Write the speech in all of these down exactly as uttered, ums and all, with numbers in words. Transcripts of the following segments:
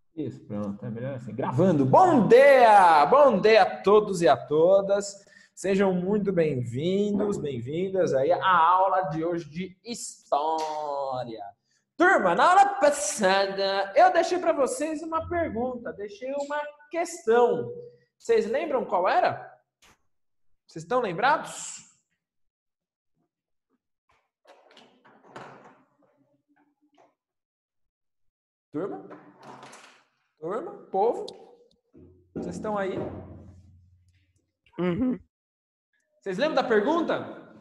Isso, pronto, é melhor assim. Gravando. Bom dia! Bom dia a todos e a todas. Sejam muito bem-vindos, bem-vindas aí à aula de hoje de História. Turma, na aula passada eu deixei para vocês uma pergunta, deixei uma questão. Vocês lembram qual era? Vocês estão lembrados? Turma? Turma? Povo? Vocês estão aí? Uhum. Vocês lembram da pergunta?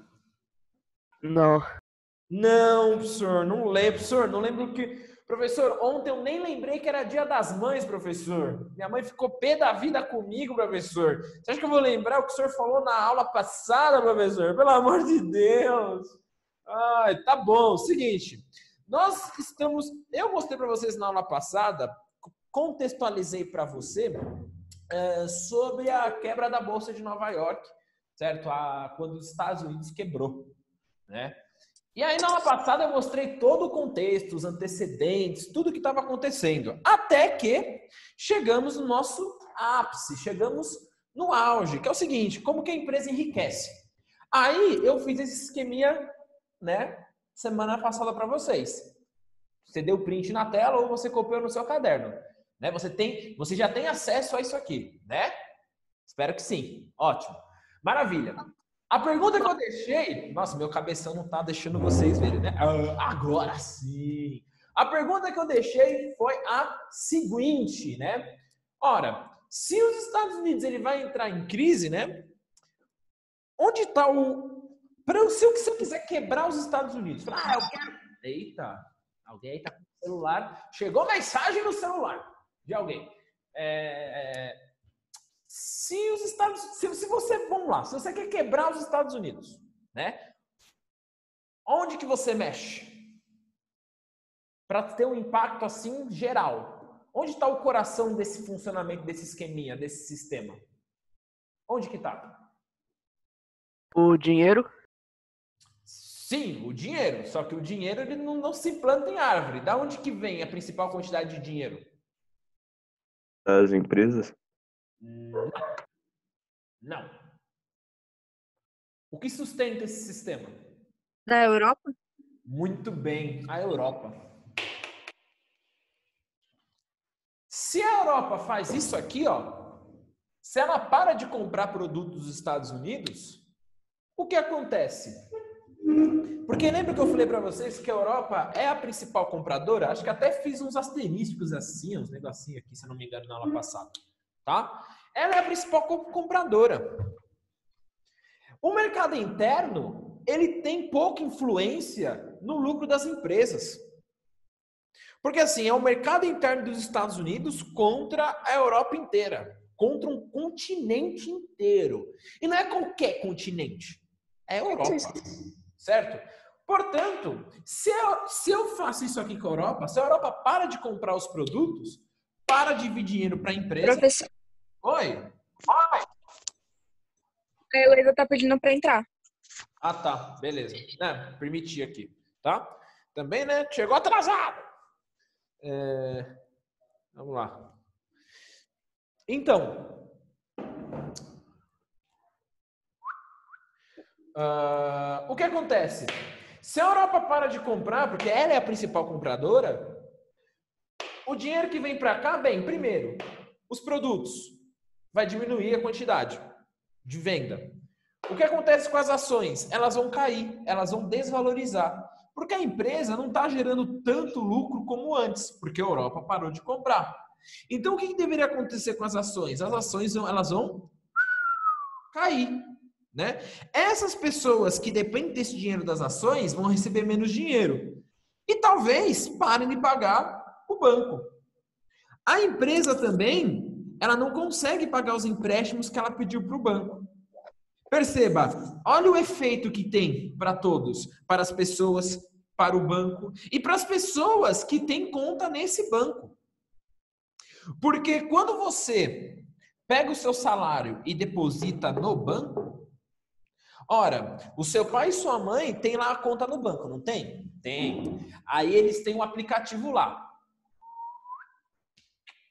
Não. Não, professor, não lembro, professor, não lembro que... Professor, ontem eu nem lembrei que era dia das mães, professor. Minha mãe ficou pé da vida comigo, professor. Você acha que eu vou lembrar o que o senhor falou na aula passada, professor? Pelo amor de Deus. Ai, tá bom, seguinte. Nós estamos... Eu mostrei para vocês na aula passada, contextualizei para você é, sobre a quebra da Bolsa de Nova York, certo? A, quando os Estados Unidos quebrou, né? E aí, na aula passada, eu mostrei todo o contexto, os antecedentes, tudo o que estava acontecendo. Até que chegamos no nosso ápice, chegamos no auge, que é o seguinte, como que a empresa enriquece? Aí, eu fiz esse esqueminha, né, semana passada para vocês. Você deu print na tela ou você copiou no seu caderno, né? Você tem, você já tem acesso a isso aqui, né? Espero que sim. Ótimo. Maravilha. A pergunta que eu deixei... Nossa, meu cabeção não tá deixando vocês verem, né? Ah, agora sim! A pergunta que eu deixei foi a seguinte, né? Ora, se os Estados Unidos ele vai entrar em crise, né? Onde está o... Pra eu, se, eu, se eu quiser quebrar os Estados Unidos, falar, ah, eu quero... Eita, alguém aí tá com o celular. Chegou mensagem no celular de alguém. É... Se os Estados, se, se você, vamos lá, se você quer quebrar os Estados Unidos, né? Onde que você mexe? Para ter um impacto assim geral. Onde está o coração desse funcionamento, desse esqueminha, desse sistema? Onde que está? O dinheiro? Sim, o dinheiro. Só que o dinheiro ele não, não se planta em árvore. Da onde que vem a principal quantidade de dinheiro? Das empresas? Não. Não. O que sustenta esse sistema? Da Europa? Muito bem, a Europa. Se a Europa faz isso aqui, ó, se ela para de comprar produtos dos Estados Unidos, o que acontece? Porque lembra que eu falei para vocês que a Europa é a principal compradora? Acho que até fiz uns asterísticos assim, uns negocinhos aqui, se eu não me engano, na aula passada, tá? Ela é a principal compradora. O mercado interno, ele tem pouca influência no lucro das empresas. Porque assim, é o mercado interno dos Estados Unidos contra a Europa inteira. Contra um continente inteiro. E não é qualquer continente. É a Europa. Certo? Portanto, se eu, se eu faço isso aqui com a Europa, se a Europa para de comprar os produtos, para de dividir dinheiro para a empresa... Professor. Oi? Oi? A Heloísa tá pedindo para entrar. Ah, tá. Beleza. É, permiti aqui. Tá? Também, né? Chegou atrasado. É... Vamos lá. Então, uh, o que acontece? Se a Europa para de comprar, porque ela é a principal compradora, o dinheiro que vem para cá, bem, primeiro, os produtos, vai diminuir a quantidade de venda. O que acontece com as ações? Elas vão cair, elas vão desvalorizar. Porque a empresa não está gerando tanto lucro como antes, porque a Europa parou de comprar. Então, o que deveria acontecer com as ações? As ações elas vão cair, né? Essas pessoas que dependem desse dinheiro das ações vão receber menos dinheiro. E talvez parem de pagar o banco. A empresa também, ela não consegue pagar os empréstimos que ela pediu para o banco. Perceba, olha o efeito que tem para todos, para as pessoas, para o banco e para as pessoas que têm conta nesse banco. Porque quando você pega o seu salário e deposita no banco, ora, o seu pai e sua mãe têm lá a conta no banco, não tem? Tem. Aí eles têm um aplicativo lá.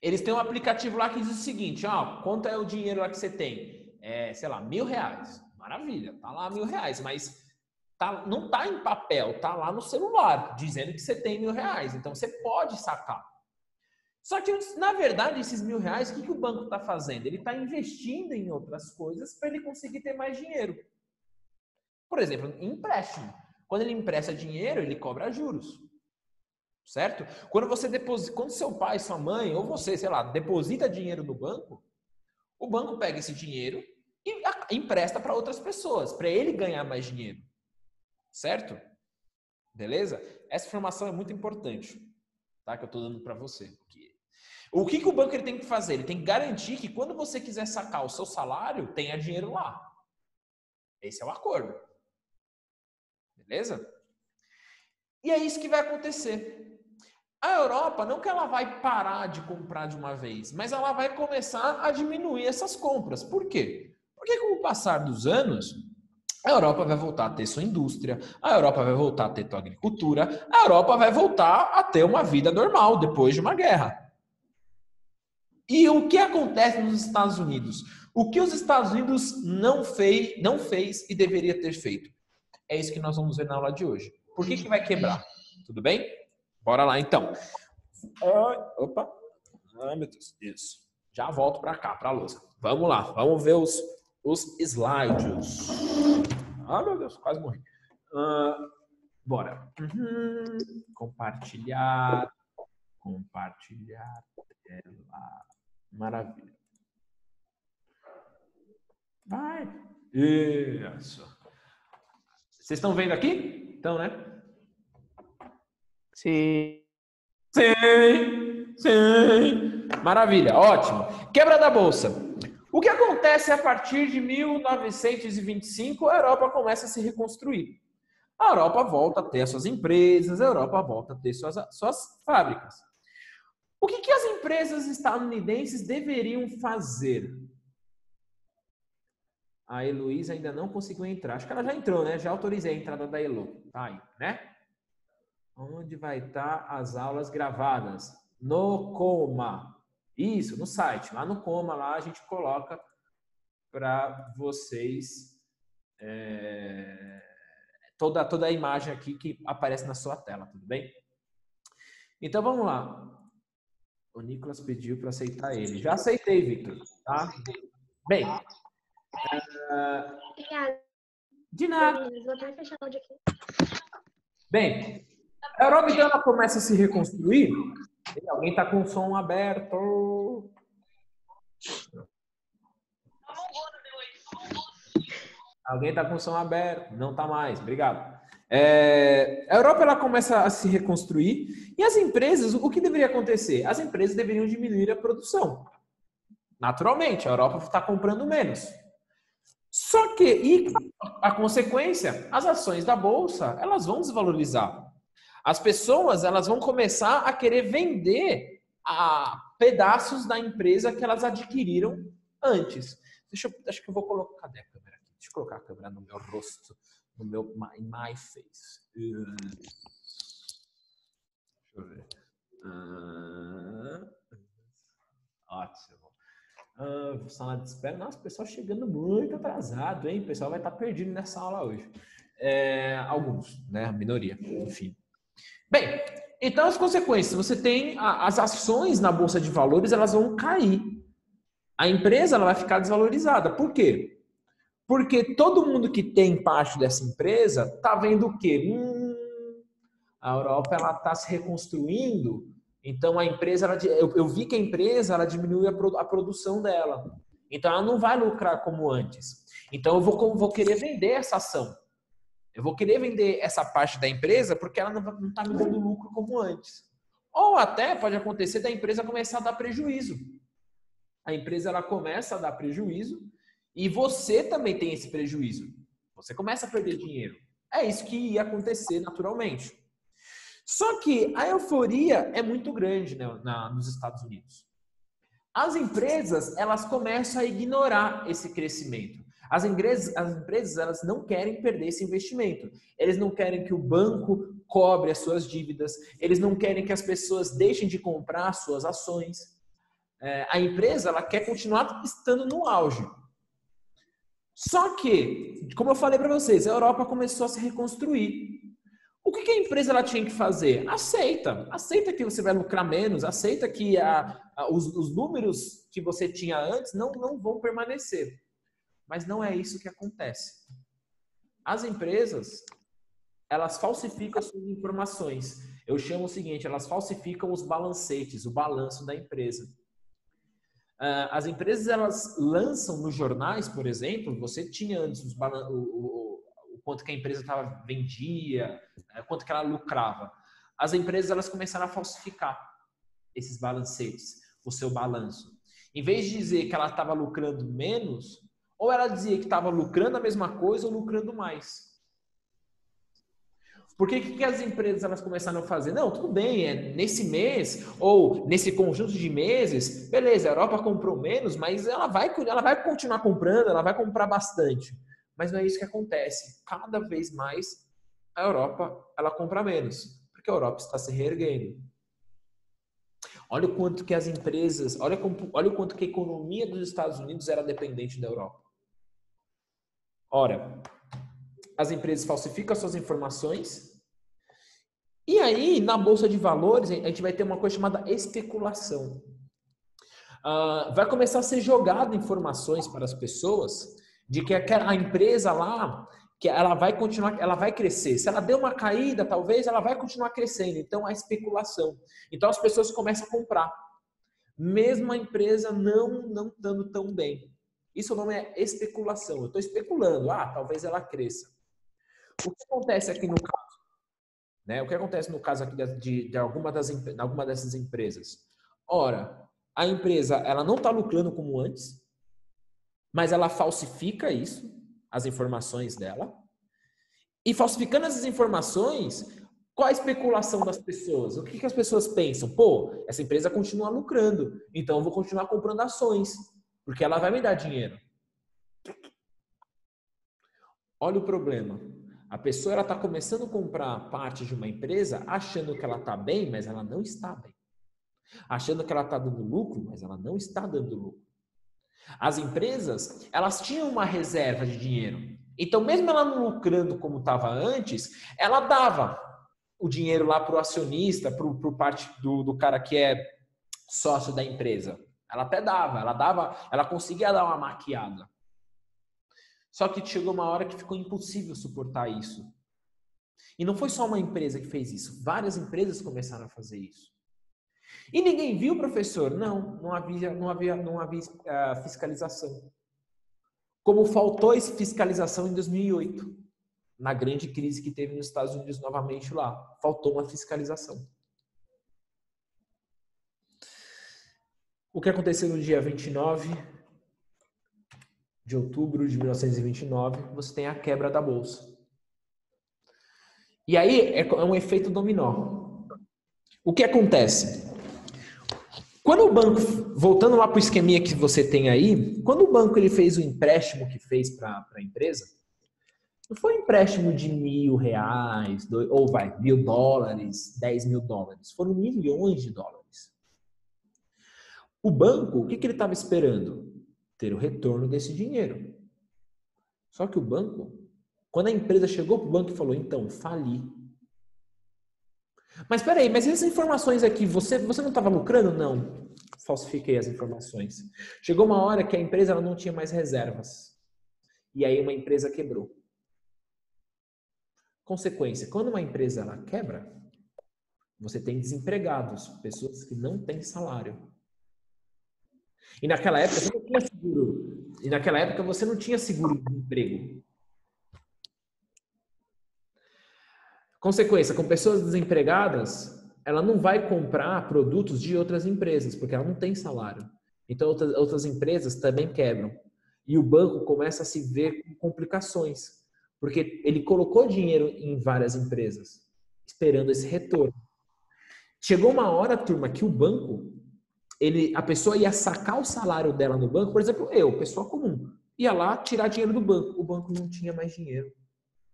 Eles têm um aplicativo lá que diz o seguinte, ó, quanto é o dinheiro lá que você tem? É, sei lá, mil reais. Maravilha, tá lá mil reais, mas tá, não tá em papel, tá lá no celular, dizendo que você tem mil reais. Então, você pode sacar. Só que, na verdade, esses mil reais, o que, que o banco está fazendo? Ele está investindo em outras coisas para ele conseguir ter mais dinheiro. Por exemplo, empréstimo. Quando ele empresta dinheiro, ele cobra juros. Certo? Quando você deposita, quando seu pai, sua mãe, ou você, sei lá, deposita dinheiro no banco, o banco pega esse dinheiro e empresta para outras pessoas, para ele ganhar mais dinheiro. Certo? Beleza? Essa informação é muito importante, tá? Que eu estou dando para você. O que, que o banco ele tem que fazer? Ele tem que garantir que quando você quiser sacar o seu salário, tenha dinheiro lá. Esse é o acordo. Beleza? E é isso que vai acontecer. A Europa, não que ela vai parar de comprar de uma vez, mas ela vai começar a diminuir essas compras. Por quê? Porque com o passar dos anos, a Europa vai voltar a ter sua indústria, a Europa vai voltar a ter sua agricultura, a Europa vai voltar a ter uma vida normal depois de uma guerra. E o que acontece nos Estados Unidos? O que os Estados Unidos não fez, não fez e deveria ter feito? É isso que nós vamos ver na aula de hoje. Por que que vai quebrar? Tudo bem? Bora lá, então. Opa. Ai, meu Deus. Isso. Já volto para cá, para a lousa. Vamos lá. Vamos ver os, os slides. Ah, meu Deus. Quase morri. Uh, bora. Uhum. Compartilhar. Compartilhar tela. Maravilha. Vai. Isso. Vocês estão vendo aqui? Então, né? Sim. Sim, sim. Maravilha, ótimo. Quebra da bolsa. O que acontece a partir de mil novecentos e vinte e cinco? A Europa começa a se reconstruir. A Europa volta a ter as suas empresas, a Europa volta a ter suas, suas fábricas. O que, que as empresas estadunidenses deveriam fazer? A Heloísa ainda não conseguiu entrar. Acho que ela já entrou, né? Já autorizei a entrada da Elo. Tá aí, né? Onde vai estar as aulas gravadas? No Coma. Isso, no site. Lá no Coma, lá a gente coloca para vocês é, toda, toda a imagem aqui que aparece na sua tela, tudo bem? Então, vamos lá. O Nicolas pediu para aceitar ele. Já aceitei, Victor. Tá? Bem. Uh, de nada. Bem, a Europa, então, ela começa a se reconstruir. Alguém está com o som aberto. Alguém está com o som aberto. Não está mais. Obrigado. É, a Europa, ela começa a se reconstruir. E as empresas, o que deveria acontecer? As empresas deveriam diminuir a produção. Naturalmente, a Europa está comprando menos. Só que, e a consequência, as ações da Bolsa, elas vão desvalorizar. As pessoas, elas vão começar a querer vender a pedaços da empresa que elas adquiriram antes. Deixa eu, acho que eu vou colocar, cadê a câmera aqui? Deixa eu colocar a câmera no meu rosto, no meu, my, my face. Deixa eu ver. Uh, ótimo. Uh, sala de espera. Nossa, o pessoal chegando muito atrasado, hein? O pessoal vai estar perdido nessa aula hoje. É, alguns, né? A minoria, enfim. Bem, então as consequências. Você tem a, as ações na Bolsa de Valores, elas vão cair. A empresa ela vai ficar desvalorizada. Por quê? Porque todo mundo que tem parte dessa empresa está vendo o quê? Hum, a Europa ela está se reconstruindo. Então, a empresa, ela, eu, eu vi que a empresa ela diminui a, produ, a produção dela. Então, ela não vai lucrar como antes. Então, eu vou, vou querer vender essa ação. Eu vou querer vender essa parte da empresa porque ela não está me dando lucro como antes. Ou até pode acontecer da empresa começar a dar prejuízo. A empresa ela começa a dar prejuízo e você também tem esse prejuízo. Você começa a perder dinheiro. É isso que ia acontecer naturalmente. Só que a euforia é muito grande, né, na, nos Estados Unidos. As empresas, elas começam a ignorar esse crescimento. As empresas, as empresas, elas não querem perder esse investimento. Eles não querem que o banco cobre as suas dívidas. Eles não querem que as pessoas deixem de comprar as suas ações. é, a empresa ela quer continuar estando no auge. Só que, como eu falei para vocês, a Europa começou a se reconstruir. O que, que a empresa ela tinha que fazer? Aceita. Aceita que você vai lucrar menos, aceita que a, a, os, os números que você tinha antes não, não vão permanecer. Mas não é isso que acontece. As empresas, elas falsificam as suas informações. Eu chamo o seguinte, elas falsificam os balancetes, o balanço da empresa. As empresas, elas lançam nos jornais, por exemplo, você tinha antes os balan- o, o, o quanto que a empresa tava, vendia, quanto que ela lucrava. As empresas, elas começaram a falsificar esses balancetes, o seu balanço. Em vez de dizer que ela estava lucrando menos, ou ela dizia que estava lucrando a mesma coisa ou lucrando mais. Porque o que, que as empresas elas começaram a fazer? Não, tudo bem, é nesse mês ou nesse conjunto de meses, beleza, a Europa comprou menos, mas ela vai, ela vai continuar comprando, ela vai comprar bastante. Mas não é isso que acontece. Cada vez mais a Europa ela compra menos, porque a Europa está se reerguendo. Olha o quanto que as empresas, olha, olha o quanto que a economia dos Estados Unidos era dependente da Europa. Ora, as empresas falsificam suas informações e aí, na Bolsa de Valores, a gente vai ter uma coisa chamada especulação. Uh, vai começar a ser jogado informações para as pessoas de que a empresa lá, que ela vai continuar, ela vai crescer. Se ela deu uma caída, talvez, ela vai continuar crescendo. Então, a especulação. Então, as pessoas começam a comprar. Mesmo a empresa não não estando tão bem. Isso o nome é especulação. Eu estou especulando. Ah, talvez ela cresça. O que acontece aqui no caso? Né? O que acontece no caso aqui de, de, alguma, das, de alguma dessas empresas? Ora, a empresa ela não está lucrando como antes, mas ela falsifica isso, as informações dela. E falsificando essas informações, qual a especulação das pessoas? O que, que as pessoas pensam? Pô, essa empresa continua lucrando, então eu vou continuar comprando ações, porque ela vai me dar dinheiro. Olha o problema. A pessoa está começando a comprar parte de uma empresa achando que ela está bem, mas ela não está bem. Achando que ela está dando lucro, mas ela não está dando lucro. As empresas, elas tinham uma reserva de dinheiro. Então, mesmo ela não lucrando como estava antes, ela dava o dinheiro lá para o acionista, para o parte do, do cara que é sócio da empresa. Ela até dava, ela dava, ela conseguia dar uma maquiada. Só que chegou uma hora que ficou impossível suportar isso. E não foi só uma empresa que fez isso. Várias empresas começaram a fazer isso. E ninguém viu, professor? Não, não havia, não havia, não havia uh, fiscalização. Como faltou fiscalização em dois mil e oito, na grande crise que teve nos Estados Unidos novamente lá. Faltou uma fiscalização. O que aconteceu no dia vinte e nove de outubro de mil novecentos e vinte e nove, você tem a quebra da bolsa. E aí é um efeito dominó. O que acontece? Quando o banco, voltando lá para o esqueminha que você tem aí, quando o banco ele fez o empréstimo que fez para a empresa, não foi um empréstimo de mil reais, dois, ou vai, mil dólares, dez mil dólares, foram milhões de dólares. O banco, o que, que ele estava esperando? Ter o retorno desse dinheiro. Só que o banco, quando a empresa chegou para o banco e falou, então, fali. Mas espera aí, mas essas informações aqui, você, você não estava lucrando? Não. Falsifiquei as informações. Chegou uma hora que a empresa ela não tinha mais reservas. E aí uma empresa quebrou. Consequência, quando uma empresa ela quebra, você tem desempregados, pessoas que não têm salário. E naquela época você não tinha seguro. E naquela época você não tinha seguro de emprego. Consequência, com pessoas desempregadas, ela não vai comprar produtos de outras empresas, porque ela não tem salário. Então outras, outras empresas também quebram. E o banco começa a se ver com complicações, porque ele colocou dinheiro em várias empresas, esperando esse retorno. Chegou uma hora, turma, que o banco, ele, a pessoa ia sacar o salário dela no banco, por exemplo, eu, pessoa comum, ia lá tirar dinheiro do banco. O banco não tinha mais dinheiro.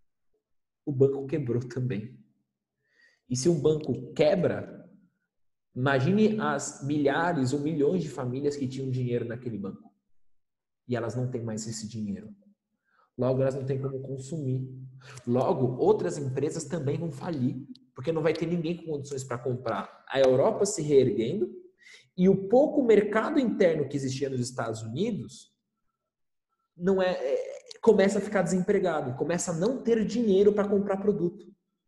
O banco quebrou também. E se um banco quebra, Imagine as milhares ou milhões de famílias que tinham dinheiro naquele banco. E elas não têm mais esse dinheiro. Logo, elas não têm como consumir. Logo, outras empresas também vão falir, porque não vai ter ninguém com condições para comprar. A Europa se reerguendo e o pouco mercado interno que existia nos Estados Unidos não é, é começa a ficar desempregado, começa a não ter dinheiro para comprar produto.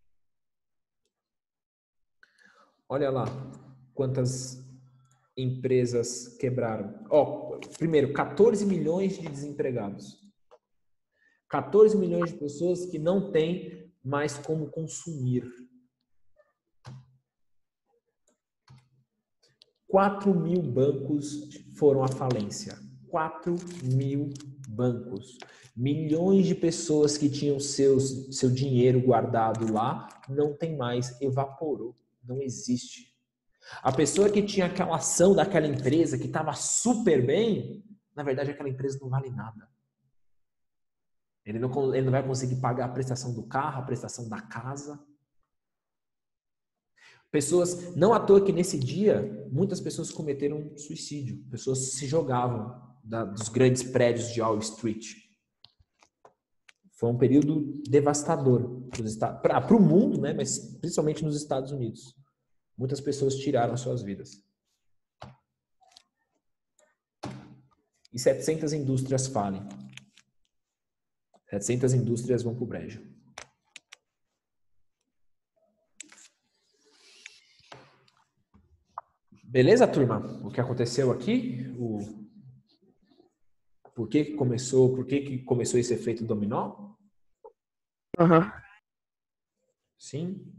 Olha lá quantas empresas quebraram. Ó, primeiro, quatorze milhões de desempregados. quatorze milhões de pessoas que não têm mais como consumir. quatro mil bancos foram à falência. quatro mil bancos. Milhões de pessoas que tinham seus, seu dinheiro guardado lá, não tem mais, evaporou. Não existe. A pessoa que tinha aquela ação daquela empresa, que estava super bem, na verdade aquela empresa não vale nada. Ele não, ele não vai conseguir pagar a prestação do carro, a prestação da casa. Pessoas, não à toa que nesse dia, muitas pessoas cometeram suicídio. Pessoas se jogavam da, dos grandes prédios de Wall Street. Foi um período devastador para o mundo, né? Mas principalmente nos Estados Unidos. Muitas pessoas tiraram suas vidas. E setecentas indústrias falem. setecentas indústrias vão para o brejo. Beleza, turma? O que aconteceu aqui? O... Por que que começou, por que que começou esse efeito dominó? Aham. Uhum. Sim.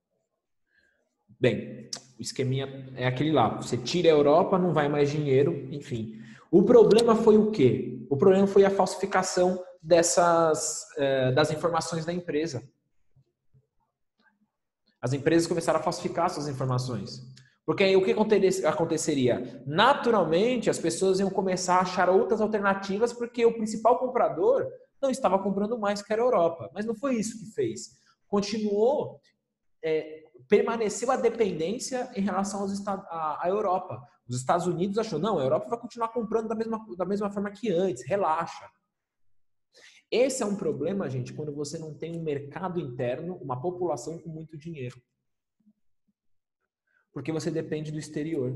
Bem, o esqueminha é aquele lá. Você tira a Europa, não vai mais dinheiro, enfim. O problema foi o quê? O problema foi a falsificação dessas, eh, das informações da empresa. As empresas começaram a falsificar suas informações. Porque aí o que aconteceria? Naturalmente, as pessoas iam começar a achar outras alternativas porque o principal comprador não estava comprando mais que era a Europa. Mas não foi isso que fez. Continuou, é, permaneceu a dependência em relação aos Estados, à, à Europa. Os Estados Unidos achou, não, a Europa vai continuar comprando da mesma, da mesma forma que antes, relaxa. Esse é um problema, gente, quando você não tem um mercado interno, uma população com muito dinheiro. Porque você depende do exterior.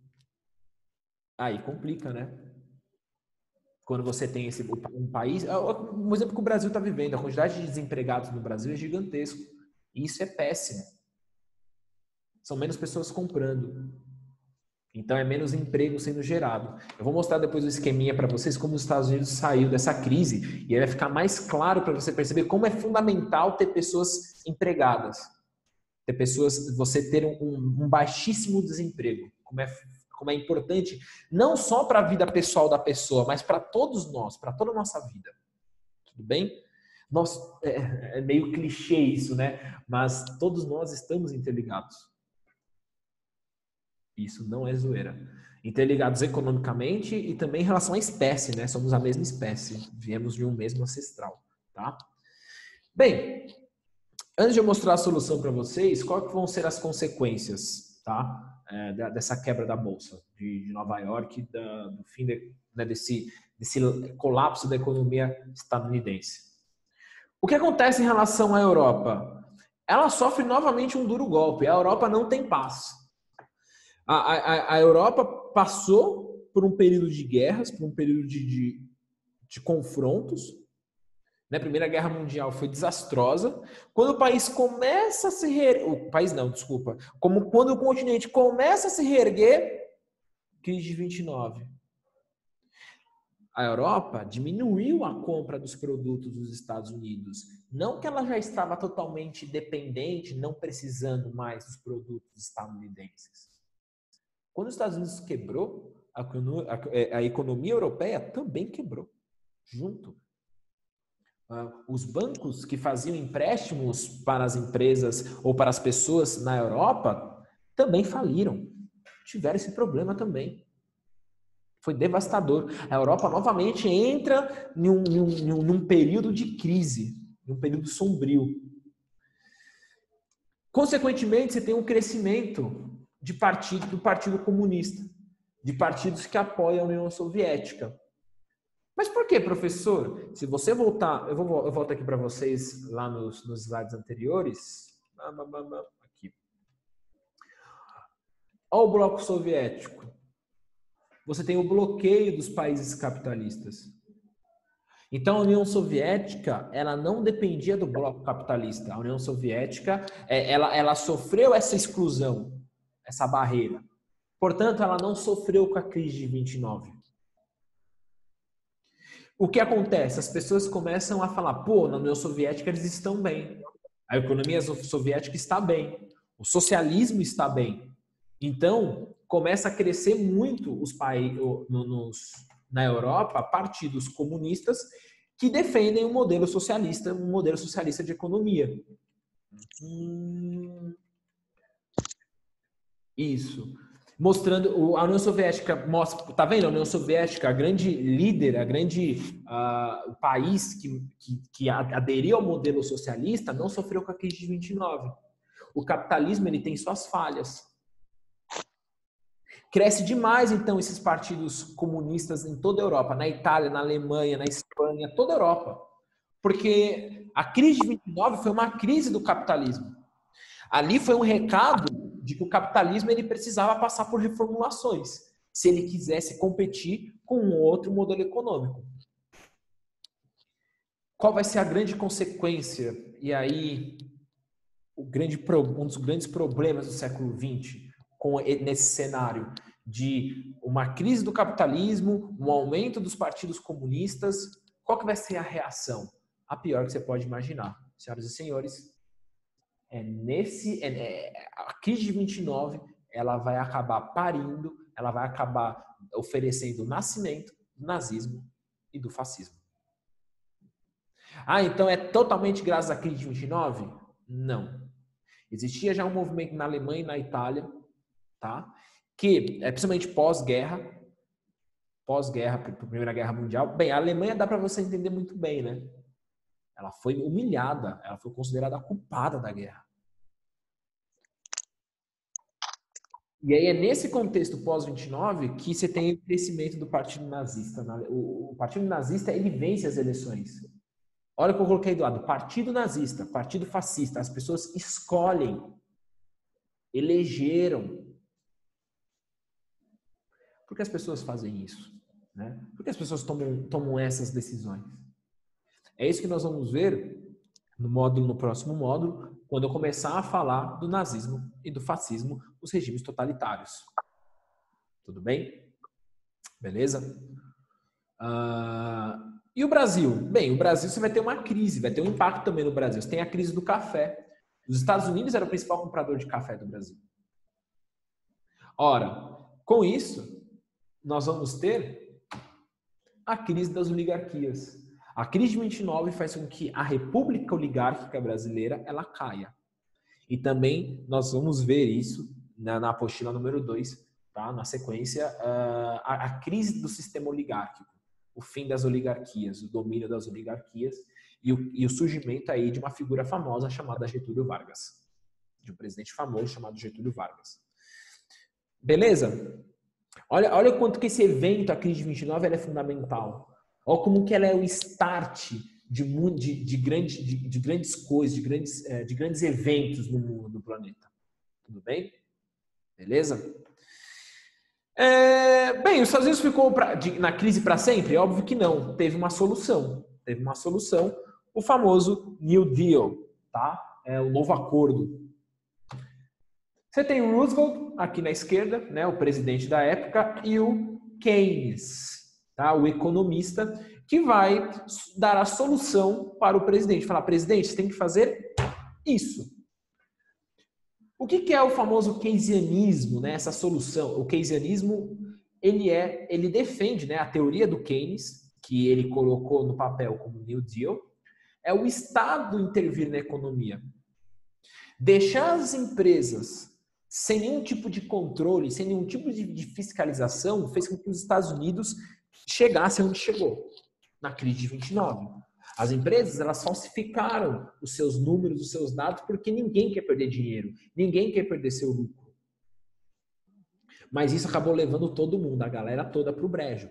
Aí complica, né? Quando você tem esse, um país... Um exemplo que o Brasil está vivendo, a quantidade de desempregados no Brasil é gigantesco. E isso é péssimo. São menos pessoas comprando. Então é menos emprego sendo gerado. Eu vou mostrar depois o esqueminha para vocês como os Estados Unidos saiu dessa crise. E aí vai ficar mais claro para você perceber como é fundamental ter pessoas empregadas. Ter pessoas, você ter um, um baixíssimo desemprego, como é, como é importante, não só para a vida pessoal da pessoa, mas para todos nós, para toda a nossa vida. Tudo bem? Nós, é, é meio clichê isso, né? Mas todos nós estamos interligados. Isso não é zoeira. Interligados economicamente e também em relação à espécie, né? Somos a mesma espécie, viemos de um mesmo ancestral, tá? Bem... Antes de eu mostrar a solução para vocês, quais vão ser as consequências, tá? É, dessa quebra da Bolsa de, de Nova York, da, do fim de, né, desse, desse colapso da economia estadunidense. O que acontece em relação à Europa? Ela sofre novamente um duro golpe. A Europa não tem paz. A, a, a Europa passou por um período de guerras, por um período de, de, de confrontos. Na Primeira Guerra Mundial foi desastrosa. Quando o país começa a se reerguer... O país não, desculpa. Como quando o continente começa a se reerguer, crise de vinte e nove. A Europa diminuiu a compra dos produtos dos Estados Unidos. Não que ela já estava totalmente dependente, não precisando mais dos produtos estadunidenses. Quando os Estados Unidos quebrou, a, a, a economia europeia também quebrou. Junto. Uh, os bancos que faziam empréstimos para as empresas ou para as pessoas na Europa também faliram. Tiveram esse problema também. Foi devastador. A Europa novamente entra em um, em um, em um período de crise, em um período sombrio. Consequentemente, você tem um crescimento de partido, do Partido Comunista, de partidos que apoiam a União Soviética. Mas por que, professor? Se você voltar, eu, vou, eu volto aqui para vocês lá nos, nos slides anteriores. Aqui. Olha o bloco soviético. Você tem o bloqueio dos países capitalistas. Então, a União Soviética, ela não dependia do bloco capitalista. A União Soviética, ela, ela sofreu essa exclusão, essa barreira. Portanto, ela não sofreu com a crise de vinte e nove. O que acontece? As pessoas começam a falar, pô, na União Soviética eles estão bem. A economia soviética está bem. O socialismo está bem. Então, começa a crescer muito os países, nos, na Europa, partidos comunistas que defendem um modelo socialista, um modelo socialista de economia. Hum, isso. Mostrando, a União Soviética mostra, tá vendo? A União Soviética, a grande líder, a grande uh, o país que, que, que aderiu ao modelo socialista, não sofreu com a crise de vinte e nove. O capitalismo, ele tem suas falhas. Cresce demais, então, esses partidos comunistas em toda a Europa, na Itália, na Alemanha, na Espanha, toda a Europa. Porque a crise de vinte e nove foi uma crise do capitalismo. Ali foi um recado de que o capitalismo ele precisava passar por reformulações se ele quisesse competir com um outro modelo econômico. Qual vai ser a grande consequência? E aí, o grande, um dos grandes problemas do século vinte, com, nesse cenário de uma crise do capitalismo, um aumento dos partidos comunistas, qual que vai ser a reação? A pior que você pode imaginar. Senhoras e senhores, é nesse, é, é, a crise de vinte e nove ela vai acabar parindo, ela vai acabar oferecendo o nascimento do nazismo e do fascismo. Ah, então é totalmente graças à crise de vinte e nove? Não. Existia já um movimento na Alemanha e na Itália, tá? Que, é, principalmente pós-guerra, pós-guerra, Primeira Guerra Mundial. Bem, a Alemanha dá para você entender muito bem, né? Ela foi humilhada, ela foi considerada a culpada da guerra. E aí é nesse contexto pós-vinte e nove que você tem o crescimento do Partido Nazista. O Partido Nazista, ele vence as eleições. Olha o que eu coloquei do lado. Partido Nazista, Partido Fascista. As pessoas escolhem, elegeram. Por que as pessoas fazem isso? Né? Por que as pessoas tomam, tomam essas decisões? É isso que nós vamos ver no módulo, no próximo módulo, quando eu começar a falar do nazismo e do fascismo, os regimes totalitários. Tudo bem? Beleza? Uh, e o Brasil? Bem, o Brasil você vai ter uma crise, vai ter um impacto também no Brasil. Você tem a crise do café. Os Estados Unidos era o principal comprador de café do Brasil. Ora, com isso, nós vamos ter a crise das oligarquias. A crise de vinte e nove faz com que a República Oligárquica Brasileira ela caia. E também nós vamos ver isso na, na apostila número dois, tá? Na sequência, uh, a, a crise do sistema oligárquico, o fim das oligarquias, o domínio das oligarquias e o, e o surgimento aí de uma figura famosa chamada Getúlio Vargas, de um presidente famoso chamado Getúlio Vargas. Beleza? Olha, olha o quanto que esse evento, a crise de vinte e nove, ela é fundamental. Olha como que ela é o start de, de, de, grande, de, de grandes coisas, de grandes, de grandes eventos no mundo, no planeta. Tudo bem? Beleza? É, bem, os Estados Unidos ficou pra, de, na crise para sempre? É óbvio que não. Teve uma solução. Teve uma solução. O famoso New Deal, tá? É o novo acordo. Você tem o Roosevelt aqui na esquerda, né, o presidente da época, e o Keynes, tá, o economista, que vai dar a solução para o presidente. Falar, presidente, você tem que fazer isso. O que, que é o famoso keynesianismo, né, essa solução? O keynesianismo, ele, é, ele defende, né, a teoria do Keynes, que ele colocou no papel como New Deal, é o Estado intervir na economia. Deixar as empresas sem nenhum tipo de controle, sem nenhum tipo de, de fiscalização, fez com que os Estados Unidos chegassem onde chegou, na crise de vinte e nove. As empresas, elas falsificaram os seus números, os seus dados, porque ninguém quer perder dinheiro, ninguém quer perder seu lucro. Mas isso acabou levando todo mundo, a galera toda, para o brejo.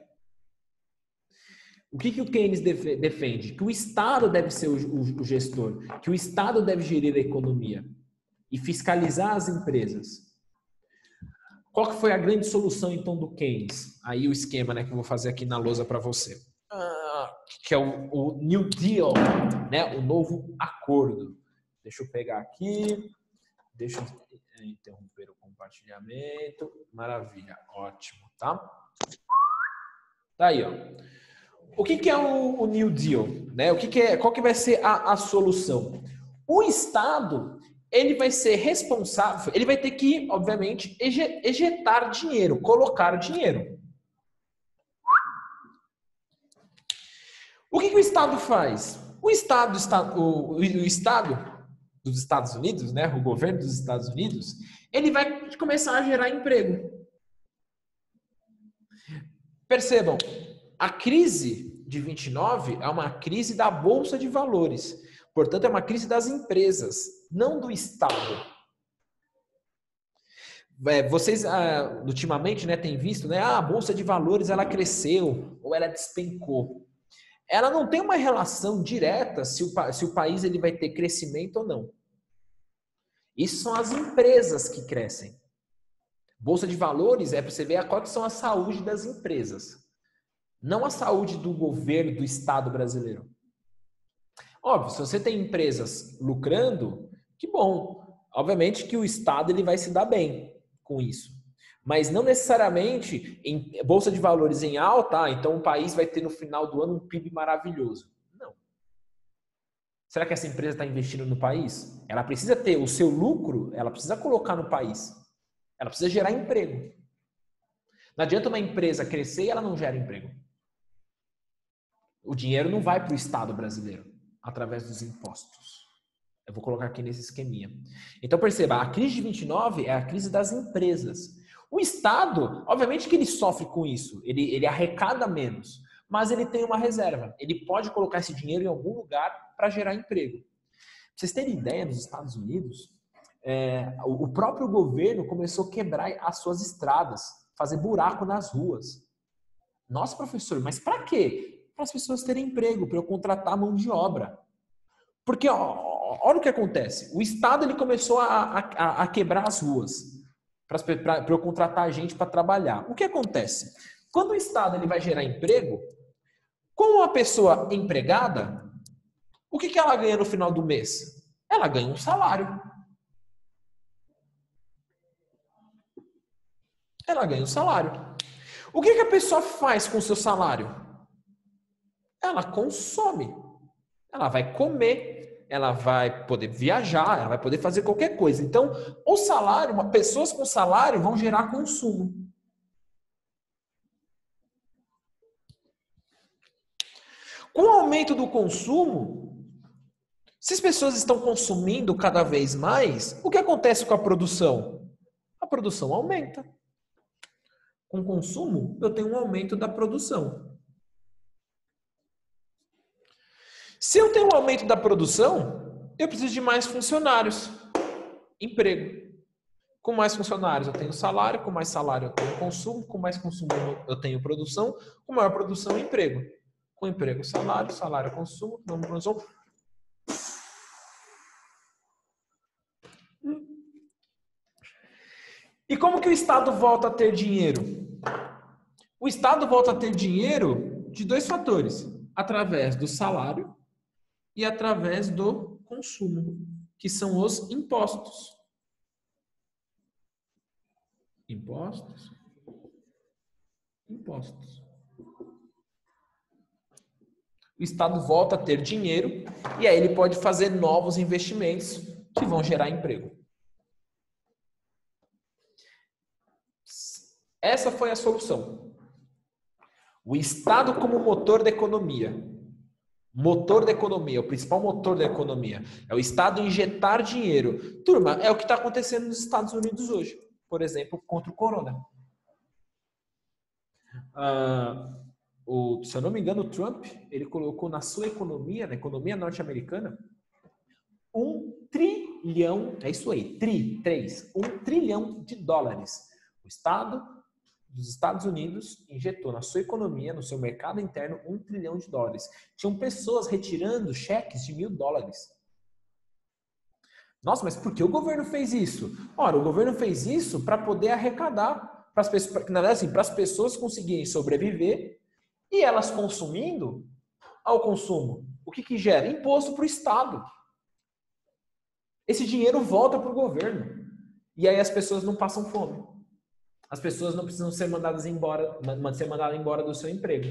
O que, que o Keynes defende? Que o Estado deve ser o, o, o gestor, que o Estado deve gerir a economia e fiscalizar as empresas. Qual que foi a grande solução, então, do Keynes? Aí o esquema, né, que eu vou fazer aqui na lousa para você. Ah, que é o, o New Deal, né, o novo acordo. Deixa eu pegar aqui. Deixa eu interromper o compartilhamento. Maravilha, ótimo, tá? Tá aí, ó. O que, que é o, o New Deal? Né? O que, que é, qual que vai ser a, a solução? O Estado, ele vai ser responsável, ele vai ter que, obviamente, ejetar dinheiro, colocar dinheiro. O que, que o Estado faz? O Estado, o, o Estado dos Estados Unidos, né? O governo dos Estados Unidos, ele vai começar a gerar emprego. Percebam, a crise de vinte e nove é uma crise da Bolsa de Valores. Portanto, é uma crise das empresas, não do Estado. É, vocês, ah, ultimamente, né, têm visto, né, ah, a Bolsa de Valores ela cresceu ou ela despencou. Ela não tem uma relação direta se o, se o país ele vai ter crescimento ou não. Isso são as empresas que crescem. Bolsa de Valores é para você ver qual que são a saúde das empresas. Não a saúde do governo, do Estado brasileiro. Óbvio, se você tem empresas lucrando, que bom. Obviamente que o Estado ele vai se dar bem com isso. Mas não necessariamente em Bolsa de Valores em alta, então o país vai ter no final do ano um P I B maravilhoso. Não. Será que essa empresa está investindo no país? Ela precisa ter o seu lucro, ela precisa colocar no país. Ela precisa gerar emprego. Não adianta uma empresa crescer e ela não gera emprego. O dinheiro não vai para o Estado brasileiro, através dos impostos. Eu vou colocar aqui nesse esqueminha. Então perceba, a crise de vinte e nove é a crise das empresas. O Estado, obviamente que ele sofre com isso, ele, ele arrecada menos, mas ele tem uma reserva. Ele pode colocar esse dinheiro em algum lugar para gerar emprego. Pra vocês terem ideia, nos Estados Unidos, é, o próprio governo começou a quebrar as suas estradas, fazer buraco nas ruas. Nossa, professor, mas para quê? Para as pessoas terem emprego, para eu contratar mão de obra. Porque, ó, olha o que acontece. O Estado ele começou a, a, a quebrar as ruas para eu contratar gente para trabalhar. O que acontece? Quando o Estado ele vai gerar emprego, com a pessoa empregada, o que, que ela ganha no final do mês? Ela ganha um salário. Ela ganha um salário. O que, que a pessoa faz com o seu salário? Ela consome. Ela vai comer, ela vai poder viajar, ela vai poder fazer qualquer coisa. Então, o salário, pessoas com salário vão gerar consumo. Com o aumento do consumo, se as pessoas estão consumindo cada vez mais, o que acontece com a produção? A produção aumenta. Com o consumo, eu tenho um aumento da produção. Se eu tenho um aumento da produção, eu preciso de mais funcionários. Emprego. Com mais funcionários eu tenho salário, com mais salário eu tenho consumo, com mais consumo eu tenho produção, com maior produção emprego. Com emprego, salário, salário, consumo, com consumo. E como que o Estado volta a ter dinheiro? O Estado volta a ter dinheiro de dois fatores. Através do salário e através do consumo, que são os impostos. Impostos. Impostos. O Estado volta a ter dinheiro e aí ele pode fazer novos investimentos que vão gerar emprego. Essa foi a solução. O Estado como motor da economia. Motor da economia, o principal motor da economia. É o Estado injetar dinheiro. Turma, é o que está acontecendo nos Estados Unidos hoje. Por exemplo, contra o corona. Ah, o, se eu não me engano, o Trump, ele colocou na sua economia, na economia norte-americana, um trilhão, é isso aí, tri, três, um trilhão de dólares. O Estado dos Estados Unidos injetou na sua economia, no seu mercado interno, um trilhão de dólares. Tinham pessoas retirando cheques de mil dólares. Nossa, mas por que o governo fez isso? Ora, o governo fez isso para poder arrecadar, para as pessoas, na verdade, assim, para as pessoas conseguirem sobreviver e elas consumindo ao consumo. O que, que gera? Imposto para o Estado. Esse dinheiro volta para o governo. E aí as pessoas não passam fome. As pessoas não precisam ser mandadas embora, ser mandadas embora do seu emprego.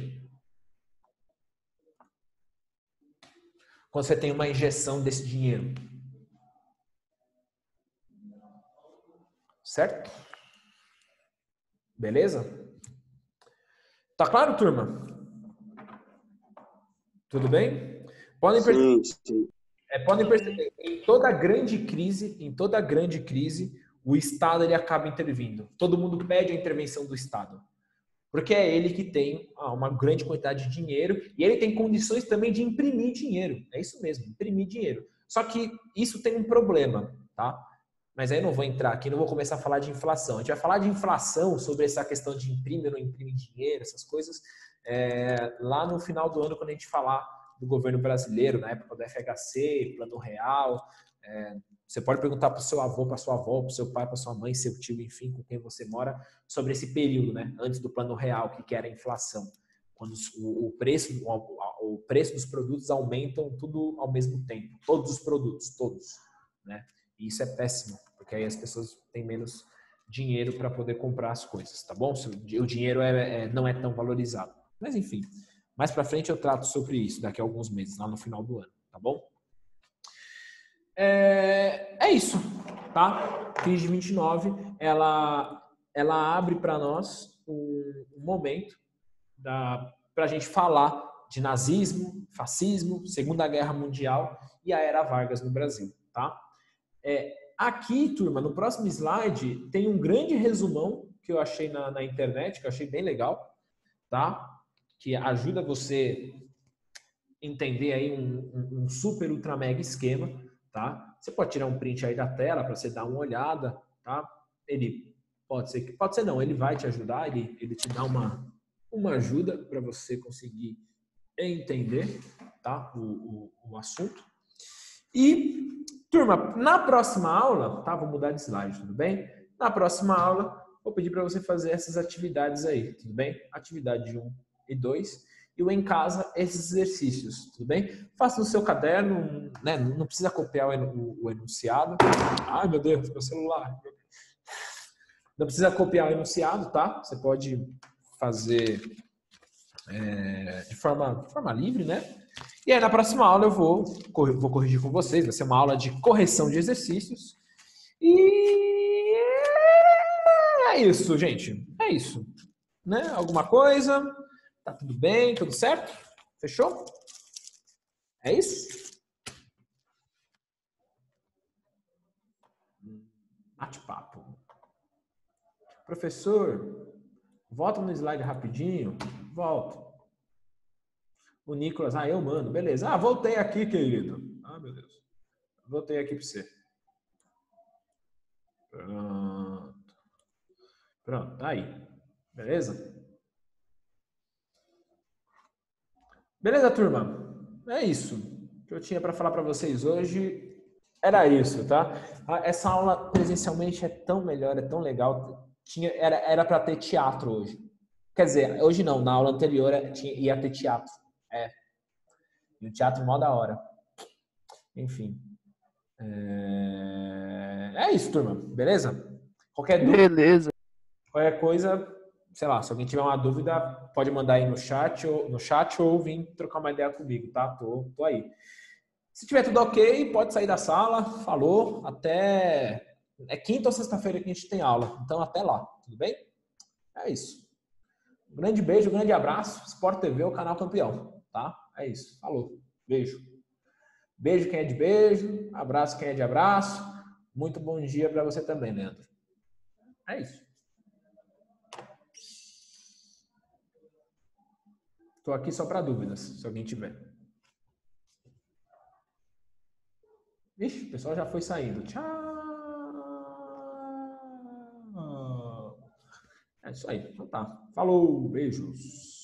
Quando você tem uma injeção desse dinheiro. Certo? Beleza? Tá claro, turma? Tudo bem? Podem perceber, Sim, sim. é, podem perceber, em toda grande crise, em toda grande crise, o Estado ele acaba intervindo. Todo mundo pede a intervenção do Estado. Porque é ele que tem uma grande quantidade de dinheiro e ele tem condições também de imprimir dinheiro. É isso mesmo, imprimir dinheiro. Só que isso tem um problema, tá? Mas aí eu não vou entrar aqui, não vou começar a falar de inflação. A gente vai falar de inflação, sobre essa questão de imprimir ou não imprimir dinheiro, essas coisas, é, lá no final do ano, quando a gente falar do governo brasileiro, na época do F H C, Plano Real. É, você pode perguntar para o seu avô, para sua avó, para o seu pai, para sua mãe, seu tio, enfim, com quem você mora, sobre esse período, né? Antes do Plano Real, que era a inflação. Quando o, o, preço, o, o preço dos produtos aumentam tudo ao mesmo tempo. Todos os produtos, todos. Né? E isso é péssimo, porque aí as pessoas têm menos dinheiro para poder comprar as coisas, tá bom? O dinheiro é, é, não é tão valorizado. Mas, enfim, mais para frente eu trato sobre isso, daqui a alguns meses, lá no final do ano, tá bom? É, é isso, tá? Crise de vinte e nove, ela, ela abre para nós um, um momento para a gente falar de nazismo, fascismo, Segunda Guerra Mundial e a Era Vargas no Brasil, tá? É, aqui, turma, no próximo slide tem um grande resumão que eu achei na, na internet, que eu achei bem legal, tá? Que ajuda você entender aí um, um, um super ultra mega esquema, tá? Você pode tirar um print aí da tela para você dar uma olhada, tá? Ele pode ser que pode ser não, ele vai te ajudar, ele ele te dá uma uma ajuda para você conseguir entender, tá? O, o, o assunto. E turma, na próxima aula, tá? Vou mudar de slide, tudo bem? Na próxima aula, vou pedir para você fazer essas atividades aí, tudo bem? Atividade um e dois. E o em casa, esses exercícios, tudo bem? Faça no seu caderno, né? Não precisa copiar o, o enunciado. Ai, meu Deus, meu celular. Não precisa copiar o enunciado, tá? Você pode fazer é, de, forma, de forma livre, né? E aí, na próxima aula, eu vou, vou corrigir com vocês. Vai ser uma aula de correção de exercícios. E é isso, gente. É isso. Né? Alguma coisa? Tá tudo bem? Tudo certo? Fechou? É isso? Bate-papo. Professor, volta no slide rapidinho. Volto. O Nicolas, ah, eu mando. Beleza. Ah, voltei aqui, querido. Ah, meu Deus. Voltei aqui para você. Pronto. Pronto, tá aí. Beleza? Beleza, turma? É isso. O que eu tinha para falar para vocês hoje era isso, tá? Essa aula presencialmente é tão melhor, é tão legal. Tinha, era era para ter teatro hoje. Quer dizer, hoje não, na aula anterior tinha, ia ter teatro. É. E o teatro mó da hora. Enfim. É, é isso, turma. Beleza? Qualquer dúvida, Beleza. qualquer coisa, sei lá, se alguém tiver uma dúvida, pode mandar aí no chat ou, no chat ou vir trocar uma ideia comigo, tá? Tô, tô aí. Se tiver tudo ok, pode sair da sala. Falou. Até... É quinta ou sexta-feira que a gente tem aula. Então, até lá. Tudo bem? É isso. Um grande beijo, um grande abraço. Sport T V, o canal campeão. Tá? É isso. Falou. Beijo. Beijo quem é de beijo. Abraço quem é de abraço. Muito bom dia para você também, Leandro. É isso. Estou aqui só para dúvidas, se alguém tiver. Ixi, o pessoal já foi saindo. Tchau. isso aí. Então tá. Falou, beijos.